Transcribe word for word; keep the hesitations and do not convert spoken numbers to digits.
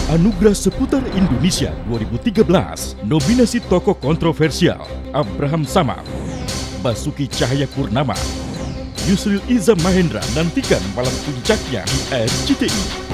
Anugerah Seputar Indonesia dua ribu tiga belas. Nominasi tokoh kontroversial: Abraham Samad, Basuki Cahayapurnama, Yusril Iza Mahendra. Nantikan malam puncaknya di R C T I.